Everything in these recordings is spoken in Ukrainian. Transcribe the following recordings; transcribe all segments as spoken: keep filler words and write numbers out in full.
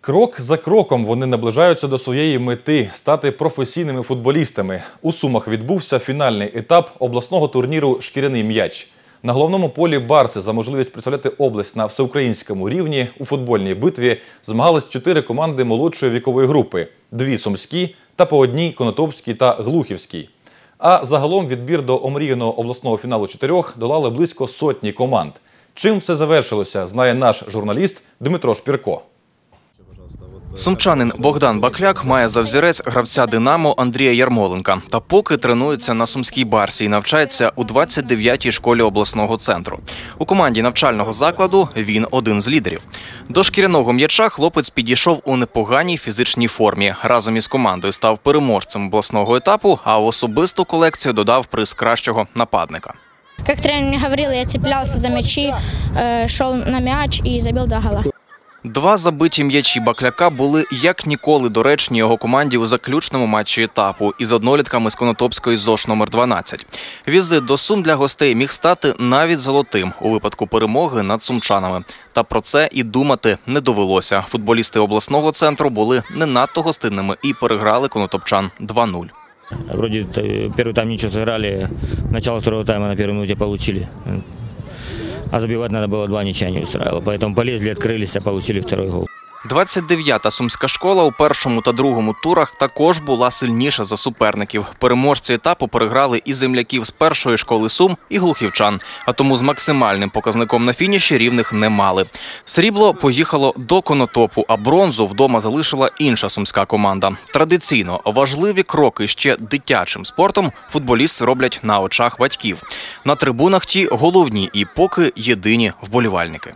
Крок за кроком вони наближаються до своєї мети – стати професійними футболістами. У Сумах відбувся фінальний етап обласного турніру «Шкіряний м'яч». На головному полі Барси за можливість представляти область на всеукраїнському рівні у футбольній битві змагались чотири команди молодшої вікової групи – дві сумські та по одній конотопській та глухівській. А загалом відбір до омріяного обласного фіналу чотирьох долали близько сотні команд. Чим все завершилося, знає наш журналіст Дмитро Шпірко. Сумчанин Богдан Бакляк має за взірець гравця «Динамо» Андрія Ярмоленка. Та поки тренується на сумській Барсі і навчається у двадцять дев'ятій школі обласного центру. У команді навчального закладу він один з лідерів. До шкіряного м'яча хлопець підійшов у непоганій фізичній формі. Разом із командою став переможцем обласного етапу, а в особисту колекцію додав приз кращого нападника. Як тренер мені говорив, я цеплявся за м'ячі, йшов на м'яч і забив два гола. Два забиті м'ячі Бакляка були як ніколи доречні його команді у заключному матчі етапу із однолітками з Конотопської ЗОШ номер дванадцять. Візит до Сум для гостей міг стати навіть золотим у випадку перемоги над сумчанами. Та про це і думати не довелося. Футболісти обласного центру були не надто гостинними і переграли конотопчан два нуль. Вроде первый тайм ничего сыграли, начало второго тайма на первой минуте получили. А забивать надо было два, ничья не устраивало. Поэтому полезли, открылись, а получили второй гол. двадцять дев'ята сумська школа у першому та другому турах також була сильніша за суперників. Переможці етапу переграли і земляків з першої школи Сум, і глухівчан. А тому з максимальним показником на фініші рівних не мали. Срібло поїхало до Конотопу, а бронзу вдома залишила інша сумська команда. Традиційно важливі кроки ще дитячим спортом футболісти роблять на очах батьків. На трибунах ті головні і поки єдині вболівальники.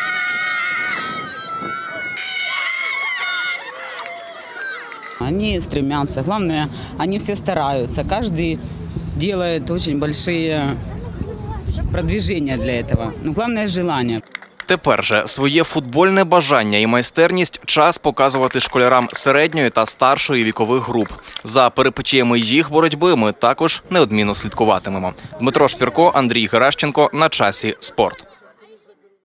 Они стремятся, главное, они все стараются, каждый делает очень большие продвижения для этого, но главное желание. Тепер же своє футбольне бажання і майстерність час показувати школярам середньої та старшої вікових груп. За перипетіями їх боротьби ми також неодмінно слідкуватимемо. Дмитро Шпірко, Андрій Геращенко. На часі спорт.